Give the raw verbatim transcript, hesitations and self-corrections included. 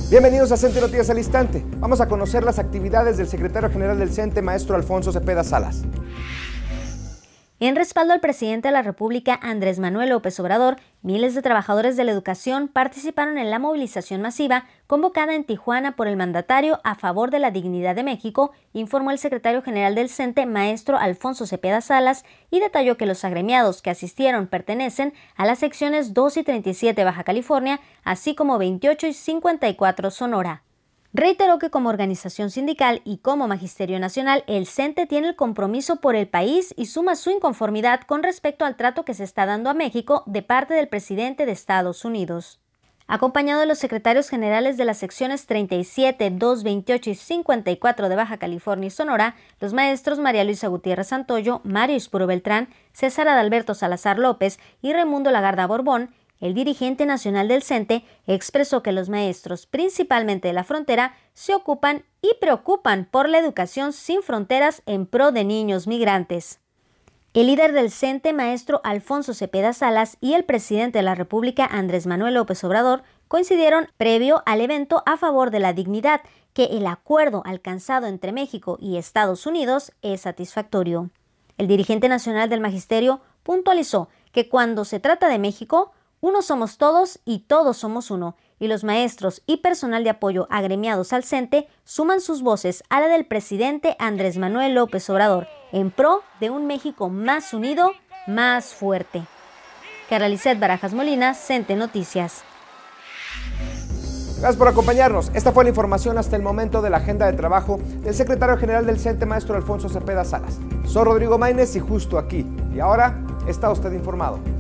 Bienvenidos a CENTE Noticias al Instante. Vamos a conocer las actividades del secretario general del CENTE, maestro Alfonso Cepeda Salas. En respaldo al presidente de la República, Andrés Manuel López Obrador, miles de trabajadores de la educación participaron en la movilización masiva convocada en Tijuana por el mandatario a favor de la dignidad de México, informó el secretario general del CENTE, maestro Alfonso Cepeda Salas, y detalló que los agremiados que asistieron pertenecen a las secciones dos y treinta y siete Baja California, así como veintiocho y cincuenta y cuatro Sonora. Reiteró que como organización sindical y como Magisterio Nacional, el CENTE tiene el compromiso por el país y suma su inconformidad con respecto al trato que se está dando a México de parte del presidente de Estados Unidos. Acompañado de los secretarios generales de las secciones treinta y siete, dos, veintiocho y cincuenta y cuatro de Baja California y Sonora, los maestros María Luisa Gutiérrez Santoyo, Mario Ispuro Beltrán, César Adalberto Salazar López y Raimundo Lagarda Borbón, el dirigente nacional del CENTE expresó que los maestros, principalmente de la frontera, se ocupan y preocupan por la educación sin fronteras en pro de niños migrantes. El líder del CENTE, maestro Alfonso Cepeda Salas, y el presidente de la República, Andrés Manuel López Obrador, coincidieron previo al evento a favor de la dignidad, que el acuerdo alcanzado entre México y Estados Unidos es satisfactorio. El dirigente nacional del Magisterio puntualizó que cuando se trata de México, uno somos todos y todos somos uno, y los maestros y personal de apoyo agremiados al CENTE suman sus voces a la del presidente Andrés Manuel López Obrador en pro de un México más unido, más fuerte. Carla Lizeth Barajas Molina, CENTE Noticias. Gracias por acompañarnos. Esta fue la información hasta el momento de la agenda de trabajo del secretario general del CENTE, maestro Alfonso Cepeda Salas. Soy Rodrigo Maínez y justo aquí y ahora está usted informado.